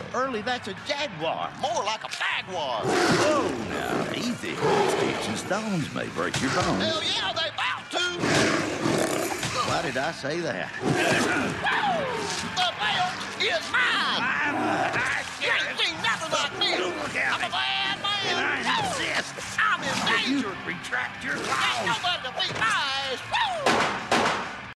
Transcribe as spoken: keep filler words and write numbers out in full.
early, that's a Jaguar. More like a Jaguar. Whoa, now, easy. Sticks and stones may break your bones. Hell yeah, they bout to. Why did I say that? The belt is mine. I'm a... You ain't seen nothing like me. Look at I'm me. a bad man. And I insist. I'm in You danger. retract your Ain't claws. nobody to beat my ass. Woo!